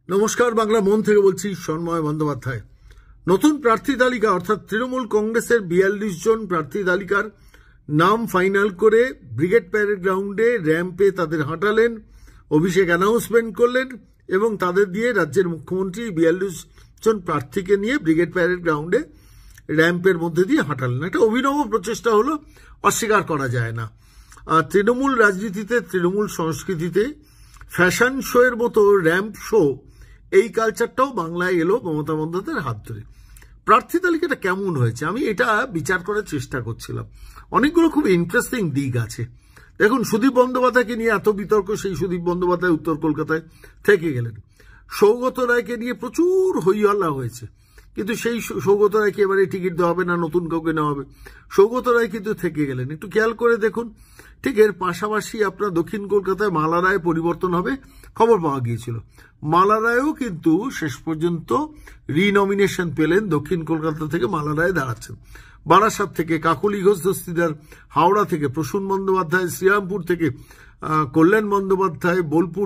নমস্কার, বাংলা মন থেকে বলছি সন্ময় বন্দ্যোপাধ্যায়। নতুন প্রার্থী তালিকা অর্থাৎ তৃণমূল কংগ্রেসের 42 জন প্রার্থী তালিকার নাম ফাইনাল করে ব্রিগেড প্যারেড গ্রাউন্ডে র্যাম্পে তাদের হাঁটালেন, অভিষেক অ্যানাউন্সমেন্ট করলেন এবং তাদের দিয়ে রাজ্যের মুখ্যমন্ত্রী 42 জন প্রার্থীকে নিয়ে ব্রিগেড প্যারেড গ্রাউন্ডে র্যাম্পের মধ্যে দিয়ে হাঁটালেন। একটা অভিনব প্রচেষ্টা হলো, অস্বীকার করা যায় না। তৃণমূল রাজনীতিতে, তৃণমূল সংস্কৃতিতে ফ্যাশন শো এর মতো র্যাম্প শো, এই কালচারটাও বাংলায় এলো মমতা বন্দ্যোপাধ্যায়ের হাত ধরে। প্রার্থী তালিকাটা কেমন হয়েছে আমি এটা বিচার করার চেষ্টা করছিলাম। অনেকগুলো খুব ইন্টারেস্টিং দিক আছে। দেখুন, সুদীপ বন্দ্যোপাধ্যায়কে নিয়ে এত বিতর্ক, সেই সুদীপ বন্দ্যোপাধ্যায় উত্তর কলকাতায় থেকে গেলেন। সৌগত রায়কে নিয়ে প্রচুর হইহল্লা হয়েছে, কিন্তু সেই সৌগত রায়কে এবারে টিকিট দেওয়া হবে না, নতুন কাউকে নেওয়া হবে। সৌগত রায় কিন্তু থেকে গেলেন। একটু খেয়াল করে দেখুন, ঠিক এর পাশাপাশি আপনার দক্ষিণ কলকাতায় মালা রায় পরিবর্তন হবে খবর পাওয়া গিয়েছিল। মালা রায়ও কিন্তু শেষ পর্যন্ত রিনমিনেশন পেলেন। দক্ষিণ কলকাতা থেকে মালা রায় দাঁড়াচ্ছেন। বারাসাত থেকে কাকলি ঘোষ দস্তিদার, হাওড়া থেকে প্রসূন বন্দ্যোপাধ্যায়, শ্রীরামপুর থেকে কল্যাণ বন্দ্যোপাধ্যায়,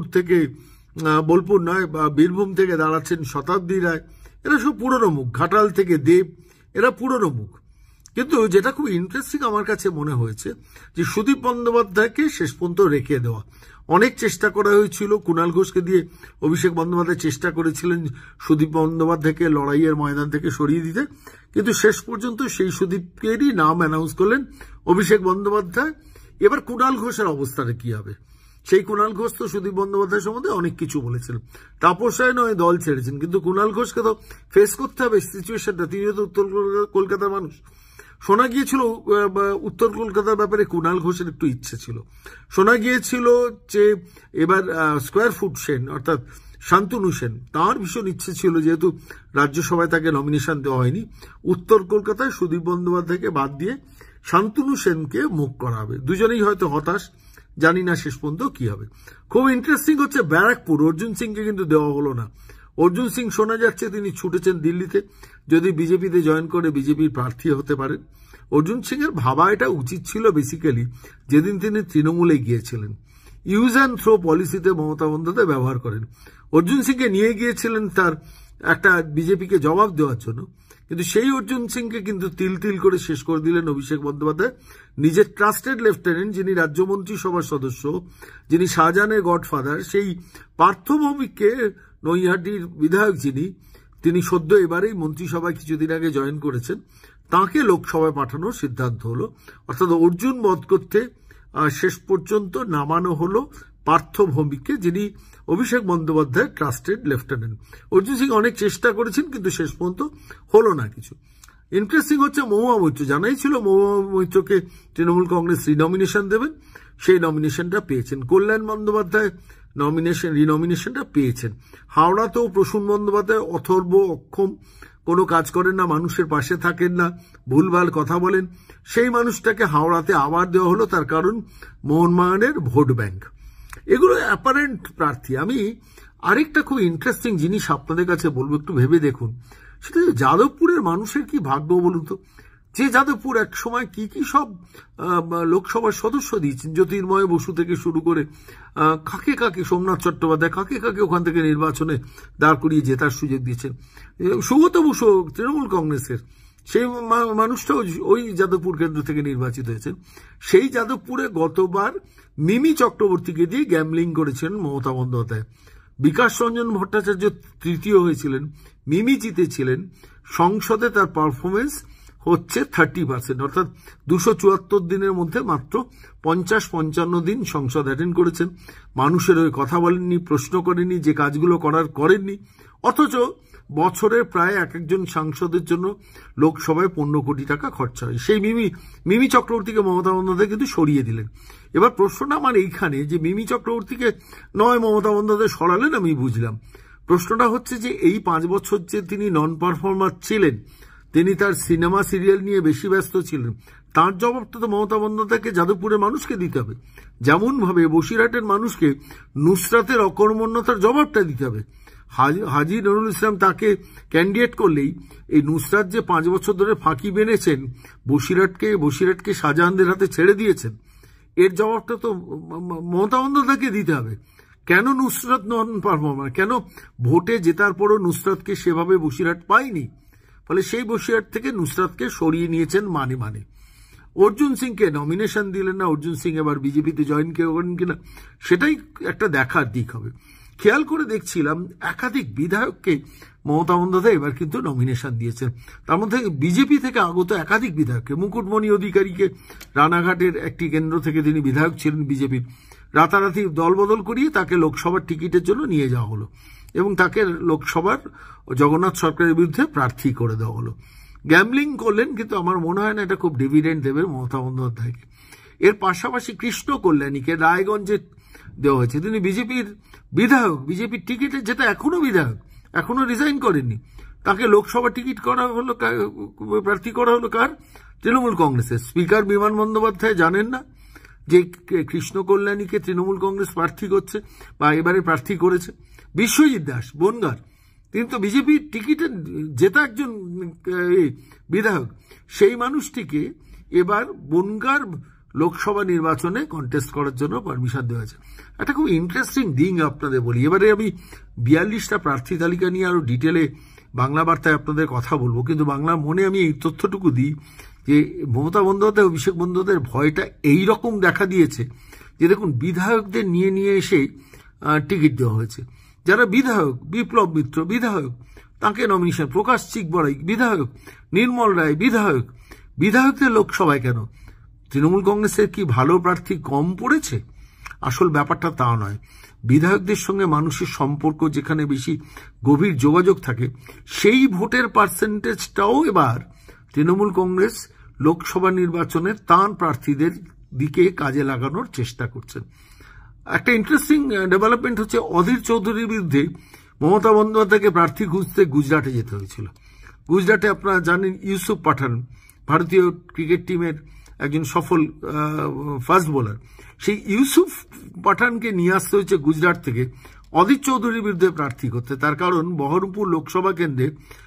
বোলপুর নয় বীরভূম থেকে দাঁড়াচ্ছেন শতাব্দী রায়। এরা সব পুরনো মুখ। ঘাটাল থেকে দেব, এরা পুরনো মুখ। কিন্তু যেটা খুব ইন্টারেস্টিং আমার কাছে মনে হয়েছে যে সুদীপ বন্দ্যোপাধ্যায়কে শেষ পর্যন্ত রেখে দেওয়া। অনেক চেষ্টা করা হয়েছিল, কুণাল ঘোষকে দিয়ে অভিষেক বন্দ্যোপাধ্যায় চেষ্টা করেছিলেন সুদীপ বন্দ্যোপাধ্যায়কে লড়াইয়ের ময়দান থেকে সরিয়ে দিতে, কিন্তু শেষ পর্যন্ত সেই সুদীপকেরই নাম অ্যানাউন্স করলেন অভিষেক বন্দ্যোপাধ্যায়। এবার কুণাল ঘোষের অবস্থাটা কি হবে? সেই কুণাল ঘোষ তো সুদীপ বন্দ্যোপাধ্যায় সম্বন্ধে অনেক কিছু বলেছিলেন। তাপস রায় নয় দল ছেড়েছেন, কিন্তু কুণাল ঘোষকে তো ফেস করতে হবে সিচুয়েশনটা। তিনিও তো উত্তর কলকাতার মানুষ। শোনা গিয়েছিল উত্তর কলকাতার ব্যাপারে কুণাল ঘোষের একটু ইচ্ছে ছিল। শোনা গিয়েছিল যে এবার স্কোয়ার ফুট সেন অর্থাৎ শান্তনু সেন, তাঁর ভীষণ ইচ্ছে ছিল, যেহেতু রাজ্যসভায় তাকে নমিনেশন দেওয়া হয়নি, উত্তর কলকাতায় সুদীপ বন্দ্যোপাধ্যায়কে বাদ দিয়ে শান্তনু সেনকে মুখ করা হবে। দুজনেই হয়তো হতাশ, জানি না শেষ পর্যন্ত কি হবে। খুব ইন্টারেস্টিং হচ্ছে ব্যারাকপুর, অর্জুন সিংকে কিন্তু দেওয়া হলো না। অর্জুন সিং শোনা যাচ্ছে তিনি ছুটেছেন দিল্লিতে, যদি বিজেপিতে জয়েন করে বিজেপির প্রার্থী হতে পারেন। অর্জুন সিং এর ভাবা এটা উচিত ছিল বেসিক্যালি, যেদিন তিনি তৃণমূলে গিয়েছিলেন। ইউজ অ্যান্ড থ্রো পলিসিতে মমতা বন্দ্যোপাধ্যায় ব্যবহার করেন। অর্জুন সিংকে নিয়ে গিয়েছিলেন তার একটা বিজেপিকে জবাব দেওয়ার জন্য, কিন্তু সেই অর্জুন সিংকে কিন্তু তিল তিল করে শেষ করে দিলেন অভিষেক বন্দ্যোপাধ্যায়। নিজের ট্রাস্টেড লেফটেন্যান্ট, যিনি রাজ্যমন্ত্রী সভার সদস্য, যিনি শাহজাহানের গডফাদার, সেই পার্থ ভৌমিককে, নৈহাটির বিধায়ক যিনি, তিনি সদ্য এবারেই মন্ত্রিসভায় কিছুদিন আগে জয়েন করেছেন, তাঁকে লোকসভায় পাঠানোর সিদ্ধান্ত হলো। অর্থাৎ অর্জুন বধ করতে শেষ পর্যন্ত নামানো হলো পার্থ ভৌমিককে, যিনি অভিষেক বন্দ্যোপাধ্যায়ের ট্রাস্টেড লেফটেন্যান্ট। অর্জুন সিং অনেক চেষ্টা করেছেন, কিন্তু শেষ পর্যন্ত হলো না কিছু। ইন্টারেস্টিং হচ্ছে মহুয়া মৈত্র, জানাই ছিল মহুয়া মৈত্রকে তৃণমূল কংগ্রেস রিনমিনেশন দেবেন, সেই নমিনেশনটা পেয়েছেন। কল্যাণ বন্দ্যোপাধ্যায় রিনমিনেশনটা পেয়েছেন। হাওড়াতেও প্রসূন বন্দ্যোপাধ্যায় অথর্ব, অক্ষম, কোনো কাজ করেন না, মানুষের পাশে থাকেন না, ভুলভাল কথা বলেন, সেই মানুষটাকে হাওড়াতে আবার দেওয়া হলো। তার কারণ মোহনবাগানের ভোট ব্যাংক। এগুলো অ্যাপারেন্ট প্রার্থী। আমি আরেকটা খুব ইন্টারেস্টিং জিনিস আপনাদের কাছে বলবো, একটু ভেবে দেখুন। সেটা যাদবপুরের মানুষের কি ভাগ্য বলুন তো, যে যাদবপুর এক সময় কি কি সব লোকসভার সদস্য দিয়েছেন, জ্যোতির্ময় বসু থেকে শুরু করে কাকে কাকে, সোমনাথ চট্টোপাধ্যায়, কাকে কাকে ওখান থেকে নির্বাচনে দাঁড় করিয়ে জেতার সুযোগ দিয়েছেন। সুগত বসু তৃণমূল কংগ্রেসের, সেই মানুষটাও ওই যাদবপুর কেন্দ্র থেকে নির্বাচিত হয়েছেন। সেই যাদবপুরে গতবার মিমি চক্রবর্তীকে দিয়ে গ্যামলিং করেছিলেন মমতা বন্দ্যোপাধ্যায়। বিকাশ রঞ্জন ভট্টাচার্য তৃতীয় হয়েছিলেন, মিমি জিতেছিলেন। সংসদে তার পারফরমেন্স হচ্ছে 30%, অর্থাৎ 274 দিনের মধ্যে মাত্র 50-55 দিন সংসদ অ্যাটেন্ড করেছেন। মানুষের হয়ে কথা বলেননি, প্রশ্ন করেননি, যে কাজগুলো করেননি। অথচ বছরের প্রায় এক একজন সাংসদের জন্য লোকসভায় 15 কোটি টাকা খরচা হয়। সেই মিমি চক্রবর্তীকে মমতা বন্দ্যোপাধ্যায় কিন্তু সরিয়ে দিলেন। এবার প্রশ্নটা আমার এইখানে, যে মিমি চক্রবর্তীকে নয় মমতা বন্দ্যোপাধ্যায় সরালেন, আমি বুঝলাম। প্রশ্নটা হচ্ছে যে এই 5 বছর যে তিনি নন পারফর্মার ছিলেন, তিনি তার সিনেমা সিরিয়াল নিয়ে বেশি ব্যস্ত ছিলেন, তার জবাবটা তো মমতা বন্দ্যোপাধ্যায়কে যাদবপুরের মানুষকে দিতে হবে। যেমন ভাবে বসিরহাটের মানুষকে নুসরাতের অকর্মণ্যতার জবাবটা দিতে হবে। হাজী নুরুল ইসলাম তাকে ক্যান্ডিডেট করলেই এই নুসরাত যে 5 বছর ধরে ফাঁকি বেনেছেন, বসিরহাটকে শাহজাহানদের হাতে ছেড়ে দিয়েছেন, এর জবাবটা তো মমতা বন্দ্যোপাধ্যায়কে দিতে হবে। কেন নুসরাত নন পারফর্মার, কেন ভোটে জেতার পরও নুসরাতকে সেভাবে বসিরহাট পায়নি, ফলে সেই বসিরহাট থেকে নুসরাতকে সরিয়ে নিয়েছেন মানে অর্জুন সিংকে নমিনেশন দিলেন না, অর্জুন সিং এবার বিজেপিতে জয়েন করেন কিনা সেটাই একটা দেখার দিক হবে। খেয়াল করে দেখছিলাম একাধিক বিধায়ককে মমতা বন্দ্যোপাধ্যায় এবার কিন্তু নমিনেশন দিয়েছেন, তার মধ্যে বিজেপি থেকে আগত একাধিক বিধায়ককে, মুকুটমণি অধিকারীকে রানাঘাটের একটি কেন্দ্র থেকে তিনি বিধায়ক ছিলেন বিজেপির, রাতারাতি দলবদল করিয়ে তাকে লোকসভার টিকিটের জন্য নিয়ে যাওয়া হলো এবং তাকে লোকসভার জগন্নাথ সরকারের বিরুদ্ধে প্রার্থী করে দেওয়া হলো। গ্যামলিং করলেন, কিন্তু আমার মনে হয় না এটা খুব ডিভিডেন্ড দেবে মমতা বন্দ্যোপাধ্যায়কে। এর পাশাপাশি কৃষ্ণ কল্যাণীকে রায়গঞ্জে দেওয়া হয়েছে, তিনি বিজেপির বিধায়ক, বিজেপির টিকিটে, যেটা এখনো বিধায়ক, এখনো রিজাইন করেননি, তাকে লোকসভা টিকিট করা হলো, প্রার্থী করা হলো কার? তৃণমূল কংগ্রেসের। স্পিকার বিমান বন্দ্যোপাধ্যায় জানেন না যে কৃষ্ণ কল্যাণীকে তৃণমূল কংগ্রেস প্রার্থী করছে বা এবারে প্রার্থী করেছে? বিশ্বজিৎ দাস বনগাঁর, তিনি তো বিজেপির টিকিটে জেতা একজন বিধায়ক, সেই মানুষটিকে এবার বনগাঁর লোকসভা নির্বাচনে কন্টেস্ট করার জন্য পারমিশন দেওয়া হয়েছে। একটা খুব ইন্টারেস্টিং দিন আপনাদের বলি। এবারে আমি 42টা প্রার্থী তালিকা নিয়ে আরো ডিটেলে বাংলা বার্তায় আপনাদের কথা বলবো, কিন্তু বাংলা মনে আমি এই তথ্যটুকু দিই যে মমতা বন্দ্যোপাধ্যায়, অভিষেক বন্দ্যোপাধ্যায়ের ভয়টা এইরকম দেখা দিয়েছে যে দেখুন, বিধায়কদের নিয়ে এসে টিকিট দেওয়া হয়েছে। যারা বিধায়ক, বিপ্লব মিত্র বিধায়ক, তাকে নমিনেশন, প্রকাশ চিকবড়াই বিধায়ক, নির্মল রায় বিধায়ক, বিধায়কদের লোকসভায় কেন? তৃণমূল কংগ্রেসের কি ভালো প্রার্থী কম পড়েছে? আসল ব্যাপারটা তা নয়। বিধায়কদের সঙ্গে মানুষের সম্পর্ক যেখানে বেশি গভীর যোগাযোগ থাকে, সেই ভোটের পার্সেন্টেজটাও এবার তৃণমূল কংগ্রেস লোকসভা নির্বাচনে তাঁর প্রার্থীদের দিকে কাজে লাগানোর চেষ্টা করছেন। একটা ইন্টারেস্টিং ডেভেলপমেন্ট হচ্ছে, অধীর চৌধুরীর বিরুদ্ধে মমতা বন্দ্যোপাধ্যায়কে প্রার্থী খুঁজতে গুজরাটে যেতে হয়েছিল। গুজরাটে আপনারা জানেন ইউসুফ পাঠান, ভারতীয় ক্রিকেট টিমের একজন সফল ফাস্ট বোলার, সেই ইউসুফ পাঠানকে নিয়ে আসতে হয়েছে গুজরাট থেকে অধীর চৌধুরীর বিরুদ্ধে প্রার্থী করতে। তার কারণ, বহরমপুর লোকসভা কেন্দ্রে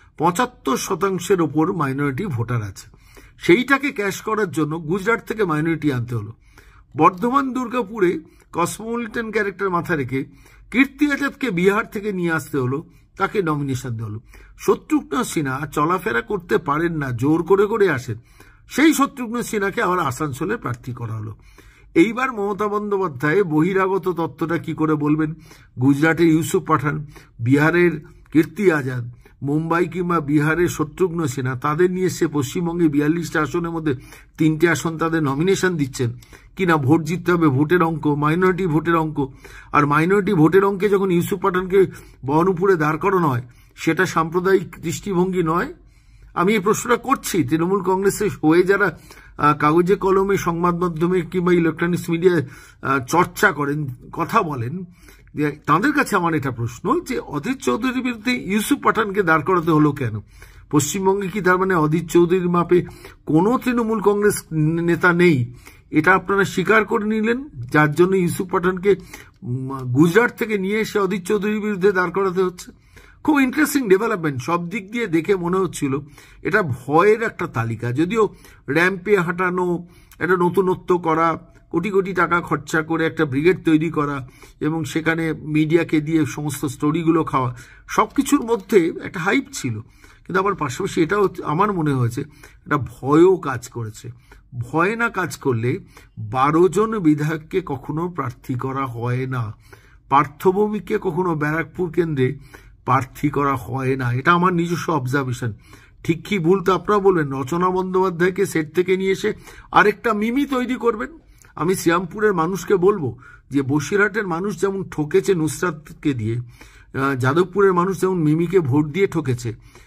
75% ওপর মাইনরিটি ভোটার আছে, সেইটাকে ক্যাশ করার জন্য গুজরাট থেকে মাইনরিটি আনতে হলো। বর্ধমান দুর্গাপুরে কসমোপলিটন ক্যারেক্টার মাথা রেখে কীর্তি আজাদকে বিহার থেকে নিয়ে আসতে হলো, তাকে নমিনেশন দেওয়া হলো। শত্রুঘ্ন সিনহা চলাফেরা করতে পারেন না, জোর করে আসেন, সেই শত্রুঘ্ন সিনহাকে আবার আসানসোলে প্রার্থী করা হলো। এইবার মমতা বন্দ্যোপাধ্যায় বহিরাগত তত্ত্বটা কি করে বলবেন? গুজরাটের ইউসুফ পাঠান, বিহারের কীর্তি আজাদ, মুম্বাই কিংবা বিহারের শত্রুঘ্ন সিনহা, তাদের নিয়ে এসে পশ্চিমবঙ্গে 42টা আসনের মধ্যে 3টে আসন তাদের নমিনেশন দিচ্ছেন কিনা। ভোট জিততে হবে, ভোটের অঙ্ক, মাইনরিটি ভোটের অঙ্ক, আর মাইনরিটি ভোটের অঙ্কে যখন ইউসুফ পাঠানকে বহরমপুরে দাঁড় করানো হয়, সেটা সাম্প্রদায়িক দৃষ্টিভঙ্গি নয়? আমি এই প্রশ্নটা করছি। তৃণমূল কংগ্রেসের হয়ে যারা কাগজে কলমে, সংবাদ মাধ্যমে কিংবা ইলেকট্রনিক্স মিডিয়ায় চর্চা করেন, কথা বলেন, তাদের কাছে আমার এটা প্রশ্ন যে অধীর চৌধুরীর বিরুদ্ধে ইউসুফ পাঠানকে দাঁড় করাতে হলো কেন? পশ্চিমবঙ্গে কি তার মানে অধীর চৌধুরীর মাপে কোনো তৃণমূল কংগ্রেস নেতা নেই, এটা আপনারা স্বীকার করে নিলেন, যার জন্য ইউসুফ পাঠানকে গুজরাট থেকে নিয়ে এসে অধীর চৌধুরীর বিরুদ্ধে দাঁড় করাতে হচ্ছে? খুব ইন্টারেস্টিং ডেভেলপমেন্ট। সব দিক দিয়ে দেখে মনে হচ্ছিল এটা ভয়ের একটা তালিকা। যদিও র্যাম্পে হাঁটানো, একটা নতুনত্ব করা, কোটি টাকা খরচা করে একটা ব্রিগেড তৈরি করা এবং সেখানে মিডিয়াকে দিয়ে সমস্ত স্টোরিগুলো খাওয়া, সবকিছুর মধ্যে একটা হাইপ ছিল, কিন্তু আমার পাশাপাশি এটাও আমার মনে হয়েছে এটা ভয়ও কাজ করেছে। ভয় না কাজ করলে 12 জন বিধায়ককে কখনো প্রার্থী করা হয় না, পার্থভূমিকে কখনো ব্যারাকপুর কেন্দ্রে প্রার্থী করা হয় না, এটা আমার নিজস্ব অবজারভেশন। ঠিক কি ভুল তো আপনারা বলবেন। রচনা বন্দ্যোপাধ্যায়কে সেট থেকে নিয়ে এসে আরেকটা মিমি তৈরি করবেন। আমি শ্রীরামপুরের মানুষকে বলবো যে বসিরহাটের মানুষ যেমন ঠকেছে নুসরাতকে দিয়ে, যাদবপুরের মানুষ যেমন মিমিকে ভোট দিয়ে ঠকেছে,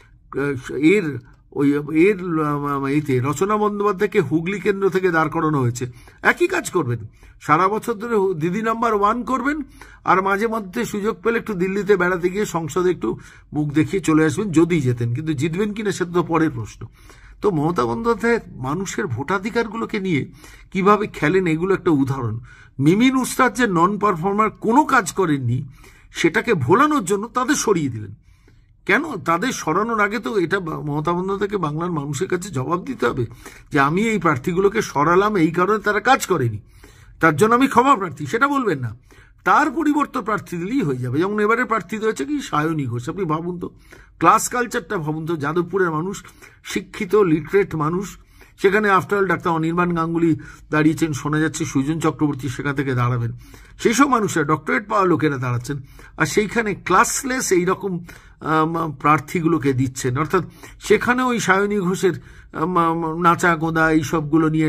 এতে রচনা বন্দ্যোপাধ্যায়কে হুগলি কেন্দ্র থেকে দাঁড় করানো হয়েছে। একই কাজ করবেন, সারা বছর ধরে দিদি নাম্বার 1 করবেন, আর মাঝে মধ্যে সুযোগ পেলে একটু দিল্লিতে বেড়াতে গিয়ে সংসদে একটু মুখ দেখিয়ে চলে আসবেন, যদি জেতেন। কিন্তু জিতবেন কিনা সেটা তো পরের প্রশ্ন। তো মমতা বন্দ্যোপাধ্যায় মানুষের ভোটাধিকারগুলোকে নিয়ে কিভাবে খেলেন, এগুলো একটা উদাহরণ। মিমি নুসরাত যে নন পারফর্মার, কোনো কাজ করেননি, সেটাকে ভোলানোর জন্য তাদের সরিয়ে দিলেন। কেন? তাদের সরানোর আগে তো এটা মমতা বন্দ্যোপাধ্যায়কে বাংলার মানুষের কাছে জবাব দিতে হবে যে আমি এই প্রার্থীগুলোকে সরালাম এই কারণে তারা কাজ করেনি, তার জন্য আমি ক্ষমা প্রার্থী, সেটা বলবেন না। তার পরিবর্তন প্রার্থী দিলেই হয়ে যাবে। যেমন এবারে প্রার্থী হয়েছে কি সায়নী ঘোষ। আপনি ভাবুন তো, ক্লাস কালচারটা ভাবুন তো, যাদবপুরের মানুষ, শিক্ষিত লিটারেট মানুষ, সেখানে আফটার ডাক্তার অনির্বাণ গাঙ্গুলি দাঁড়িয়েছেন, শোনা যাচ্ছে সুজন চক্রবর্তী সেখান থেকে দাঁড়াবেন, সেই সব মানুষেরা ডক্টরেট পাওয়া লোকেরা দাঁড়াচ্ছেন, আর সেইখানে ক্লাসলেস এইরকম প্রার্থীগুলোকে দিচ্ছেন। অর্থাৎ সেখানে ওই সায়নী ঘোষের নাচা গোদা এইসবগুলো নিয়ে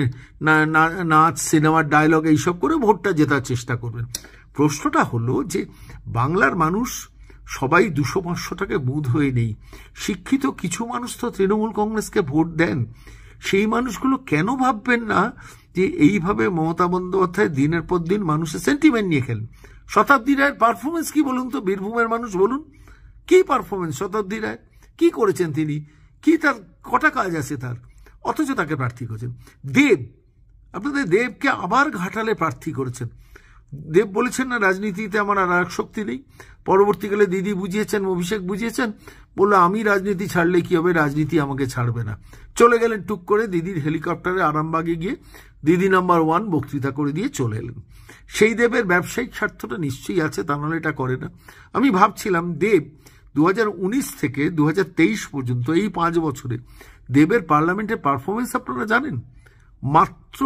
নাচ, সিনেমার ডায়লগ এইসব করে ভোটটা জেতার চেষ্টা করবেন। প্রশ্নটা হলো যে বাংলার মানুষ সবাই 200-500 টাকা বুধ হয়ে নেই, শিক্ষিত কিছু মানুষ তো তৃণমূল কংগ্রেসকে ভোট দেন। সেই মানুষগুলো কেন ভাববেন না যে এইভাবে মমতা বন্দ্যোপাধ্যায় দিনের পর দিন মানুষের সেন্টিমেন্ট নিয়ে খেলেন? শতাব্দী রায়ের পারফরমেন্স কি বলুন তো, বীরভূমের মানুষ বলুন, কি পারফরমেন্স শতাব্দী রায়, কি করেছেন তিনি, কি তার কটা কাজ আছে তার, অথচ তাকে প্রার্থী করেছেন। দেব, আপনাদের দেবকে আবার ঘাটালে প্রার্থী করেছেন। দেব বলেছেন না রাজনীতিতে আমার আর শক্তি নেই, পরবর্তীকালে দিদি বুঝিয়েছেন, অভিষেক বুঝিয়েছেন, বললো আমি রাজনীতি ছাড়লে কি হবে, রাজনীতি আমাকে ছাড়বে না। চলে গেলেন টুক করে দিদির হেলিকপ্টারে আরামবাগে গিয়ে দিদি নাম্বার 1 বক্তৃতা করে দিয়ে চলে এলেন। সেই দেবের ব্যবসায়িক স্বার্থটা নিশ্চয়ই আছে, তা নাহলে এটা করে না। আমি ভাবছিলাম দেব 2019 থেকে 2023 পর্যন্ত এই 5 বছরে দেবের পার্লামেন্টের পারফরমেন্স আপনারা জানেন, মাত্র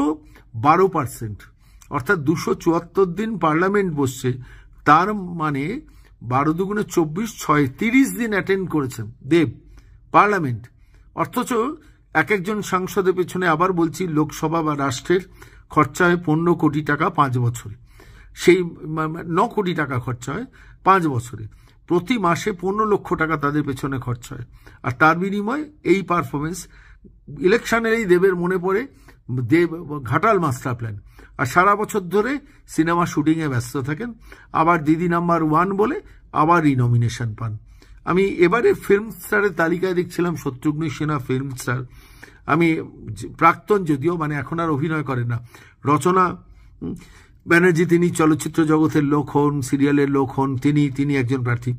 12%। অর্থাৎ 274 দিন পার্লামেন্ট বসছে, তার মানে 12 দুগুণে 24, 6 30 দিন অ্যাটেন্ড করেছেন দেব পার্লামেন্ট। অথচ এক একজন সাংসদের পেছনে, আবার বলছি, লোকসভা বা রাষ্ট্রের খরচা হয় 15 কোটি টাকা 5 বছরে, সেই 9 কোটি টাকা খরচা হয় 5 বছরে, প্রতি মাসে 15 লক্ষ টাকা তাদের পেছনে খরচা হয়। আর তার বিনিময়ে এই পারফরমেন্স। ইলেকশনের এই দেবের মনে পড়ে দেব ঘাটাল মাস্টার প্ল্যান, আর সারা বছর ধরে সিনেমা শুটিংয়ে ব্যস্ত থাকেন, আবার দিদি নাম্বার 1 বলে আবার রিনমিনেশন পান। আমি এবারে ফিল্ম স্টারের তালিকায় দেখছিলাম শত্রুঘ্ন সিনহা ফিল্ম স্টার, আমি প্রাক্তন, যদিও মানে এখন আর অভিনয় করেন না, রচনা ব্যানার্জি তিনি চলচ্চিত্র জগতের লোক হন, সিরিয়ালের লোক হন, তিনি একজন প্রার্থী,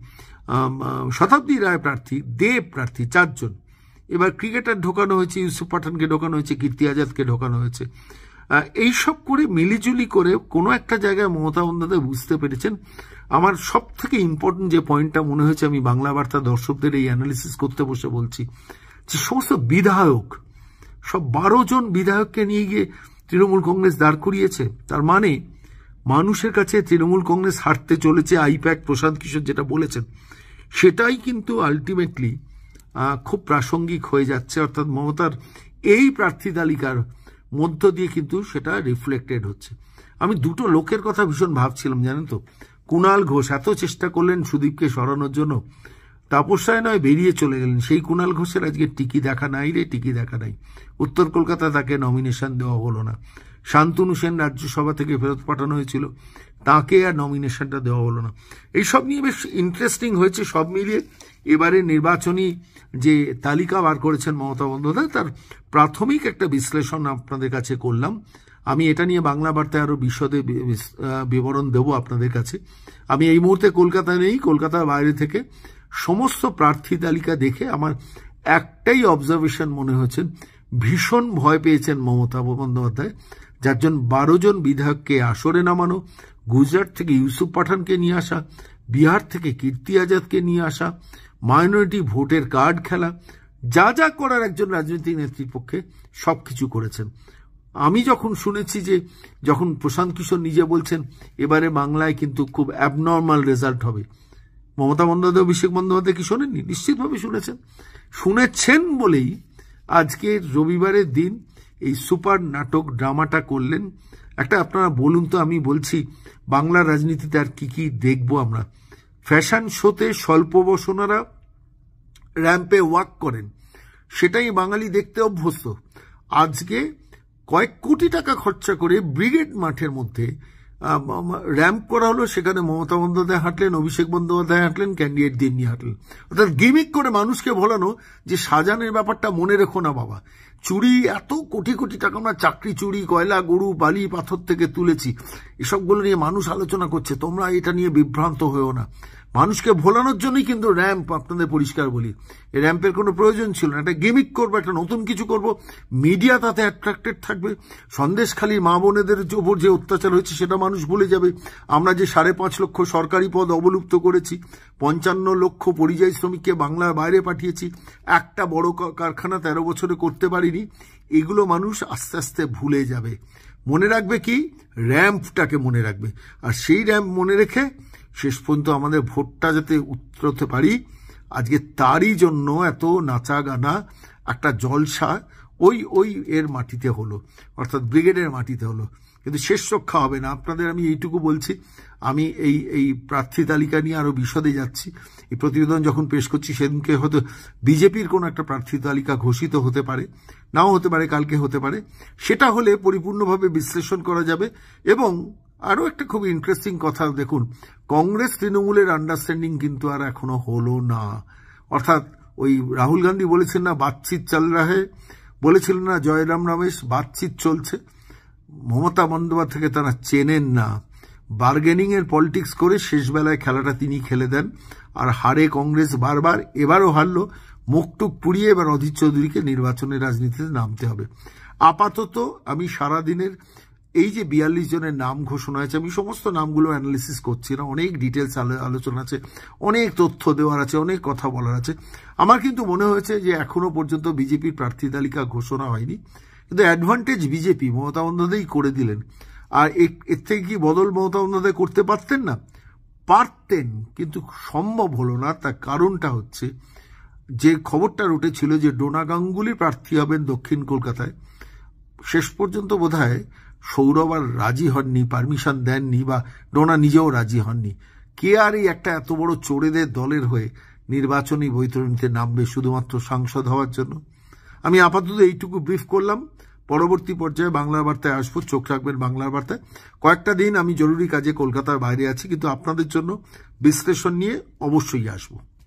শতাব্দী রায় প্রার্থী, দেব প্রার্থী, 4 জন। এবার ক্রিকেটার ঢোকানো হয়েছে, ইউসুফ পাঠানকে ঢোকানো হয়েছে, কীর্তি আজাদকে ঢোকানো হয়েছে। এইসব করে মিলিজুলি করে কোনো একটা জায়গায় মমতা বন্দ্যোপাধ্যায় বুঝতে পেরেছেন। আমার সব থেকে ইম্পর্টেন্ট যে পয়েন্টটা মনে হয়েছে, আমি বাংলা বার্তা দর্শকদের এই অ্যানালিসিস করতে বসে বলছি, যে সমস্ত বিধায়ক, সব 12 জন বিধায়ককে নিয়ে গিয়ে তৃণমূল কংগ্রেস দাঁড় করিয়েছে। তার মানে মানুষের কাছে তৃণমূল কংগ্রেস হারতে চলেছে, আইপ্যাক প্রশান্ত কিশোর যেটা বলেছেন সেটাই কিন্তু আলটিমেটলি খুব প্রাসঙ্গিক হয়ে যাচ্ছে। অর্থাৎ মমতার এই প্রার্থী তালিকার মধ্য দিয়ে কিন্তু সেটা রিফ্লেক্টেড হচ্ছে। আমি দুটো লোকের কথা ভীষণ ভাবছিলাম, জানেন তো, কুণাল ঘোষ এত চেষ্টা করলেন সুদীপকে সরানোর জন্য, তাপস্যায় নয় বেরিয়ে চলে গেলেন। সেই কুণাল ঘোষের আজকে টিকি দেখা নাই রে, টিকি দেখা নাই। উত্তর কলকাতা তাকে নমিনেশন দেওয়া হলো না। শান্তনু সেন রাজ্যসভা থেকে ফেরত পাঠানো হয়েছিল, তাকে আর নমিনেশনটা দেওয়া হলো না। এইসব নিয়ে বেশ ইন্টারেস্টিং হয়েছে। সব মিলিয়ে এবারে নির্বাচনী যে তালিকা বার করেছেন মমতা বন্দ্যোপাধ্যায়, তার প্রাথমিক একটা বিশ্লেষণ আপনাদের কাছে করলাম। আমি এটা নিয়ে বাংলা বার্তায় আরো বিশদে বিবরণ দেব আপনাদের কাছে। আমি এই মুহূর্তে কলকাতায় নেই, কলকাতার বাইরে থেকে সমস্ত প্রার্থী তালিকা দেখে আমার একটাই অবজারভেশন মনে হচ্ছে, ভীষণ ভয় পেয়েছেন মমতা বন্দ্যোপাধ্যায়, যার জন্য 12 জন বিধায়ককে আসরে নামানো, গুজরাট থেকে ইউসুফ পাঠানকে নিয়ে আসা, বিহার থেকে কীর্তি আজাদকে নিয়ে আসা, মাইনরিটি ভোটের কার্ড খেলা, যা যা করার একজন রাজনৈতিক নেত্রীর পক্ষে সবকিছু করেছেন। আমি যখন শুনেছি যে, যখন প্রশান্ত কিশোর নিজে বলছেন এবারে বাংলায় কিন্তু খুব অ্যাবনর্মাল রেজাল্ট হবে, মমতা বন্দ্যোপাধ্যায় অভিষেক বন্দ্যোপাধ্যায় কি শোনেননি? নিশ্চিতভাবে শুনেছেন বলেই আজকে রবিবারের দিন এই সুপার নাটক ড্রামাটা করলেন। একটা আপনারা বলুন তো, আমি বলছি বাংলা রাজনীতিতে আর কি কি দেখবো আমরা? ফ্যাশন শোতে স্বল্পবসনারা র্যাম্পে ওয়াক করেন, সেটাই বাঙালি দেখতে অভ্যস্ত। আজকে কয়েক কোটি টাকা খরচা করে ব্রিগেড মাঠের মধ্যে র্যাম্প করা হলো, সেখানে মমতা বন্দ্যোপাধ্যায় হাঁটলেন, অভিষেক বন্দ্যোপাধ্যায় হাঁটলেন, ক্যান্ডিডেট দিয়ে নিয়ে হাঁটলেন। অর্থাৎ গিমিক করে মানুষকে বলানো যে সাজানের ব্যাপারটা মনে রেখো না বাবা, চুরি, এত কোটি কোটি টাকা আমরা চাকরি চুরি, কয়লা, গরু, বালি, পাথর থেকে তুলেছি, এসবগুলো নিয়ে মানুষ আলোচনা করছে। তোমরা এটা নিয়ে বিভ্রান্ত হয়েও না। মানুষকে ভোলানোর জন্যই কিন্তু র্যাম্প, আপনাদের পরিষ্কার বলি, এই র্যাম্পের কোনো প্রয়োজন ছিল না। একটা গেমিক করবো, একটা নতুন কিছু করব, মিডিয়া তাতে অ্যাট্রাক্টেড থাকবে। সন্দেশখালী মা বোনেদের ওপর যে অত্যাচার হয়েছে সেটা মানুষ ভুলে যাবে। আমরা যে 5.5 লক্ষ সরকারি পদ অবলুপ্ত করেছি, 55 লক্ষ পরিযায়ী শ্রমিককে বাংলার বাইরে পাঠিয়েছি, একটা বড় কারখানা 13 বছরে করতে পারিনি, এগুলো মানুষ আস্তে আস্তে ভুলে যাবে। মনে রাখবে কি? র্যাম্পটাকে মনে রাখবে। আর সেই র্যাম্প মনে রেখে শেষ পর্যন্ত আমাদের ভোটটা যাতে উতরাতে পারি, আজকে তারই জন্য এত নাচা গানা, একটা জলসা ওই এর মাটিতে হলো, অর্থাৎ ব্রিগেডের মাটিতে হলো। কিন্তু শেষ রক্ষা হবে না। আপনাদের আমি এইটুকু বলছি, আমি এই প্রার্থী তালিকা নিয়ে আরো বিশদে যাচ্ছি। এই প্রতিবেদন যখন পেশ করছি সেদিনকে হয়তো বিজেপির কোনো একটা প্রার্থী তালিকা ঘোষিত হতে পারে, নাও হতে পারে, কালকে হতে পারে। সেটা হলে পরিপূর্ণভাবে বিশ্লেষণ করা যাবে। এবং আরো একটা খুব ইন্টারেস্টিং কথা দেখুন, কংগ্রেস তৃণমূলের আন্ডারস্ট্যান্ডিং কিন্তু আর এখনো হলো না। অর্থাৎ ওই রাহুল গান্ধী বলেছেন না বাতচিত চল রাহে, বলেছিলেন না জয়রাম রমেশ বাতচিত চলছে। মমতা বন্দ্যোপাধ্যায়কে তারা চেনেন না। বার্গেনিং এর পলিটিক্স করে শেষ বেলায় খেলাটা তিনি খেলে দেন। আর হারে কংগ্রেস বারবার, এবারও হারলো। মুখটুক পুড়িয়ে এবার অধীর চৌধুরীকে নির্বাচনের রাজনীতিতে নামতে হবে। আপাতত আমি সারাদিনের এই যে 42 জনের নাম ঘোষণা হয়েছে, আমি সমস্ত নামগুলো অ্যানালিসিস করছি না, অনেক ডিটেলস আলোচনা আছে, অনেক তথ্য দেওয়ার আছে, অনেক কথা বলার আছে। আমার কিন্তু মনে হয়েছে যে এখনো পর্যন্ত বিজেপির প্রার্থী তালিকা ঘোষণা হয়নি, কিন্তু অ্যাডভান্টেজ বিজেপি মমতা বন্দ্যোপাধ্যায় করে দিলেন। আর এর থেকে কি বদল মমতা বন্দ্যোপাধ্যায় করতে পারতেন না? পারতেন, কিন্তু সম্ভব হলো না। তার কারণটা হচ্ছে যে খবরটা উঠেছিল যে ডোনা গাঙ্গুলি প্রার্থী হবেন দক্ষিণ কলকাতায়, শেষ পর্যন্ত বোধহয় সৌরভ আর রাজি হননি, পারমিশন দেননি, বা ডোনা নিজেও রাজি হননি। কে আর এই একটা এত বড় চোরেদের দলের হয়ে নির্বাচনী বৈতরণীতে নামবে শুধুমাত্র সাংসদ হওয়ার জন্য? আমি আপাতত এইটুকু ব্রিফ করলাম। পরবর্তী পর্যায়ে বাংলার বার্তায় আসবো, চোখ রাখবেন বাংলার বার্তায়। কয়েকটা দিন আমি জরুরি কাজে কলকাতার বাইরে আছি, কিন্তু আপনাদের জন্য বিশ্লেষণ নিয়ে অবশ্যই আসবো।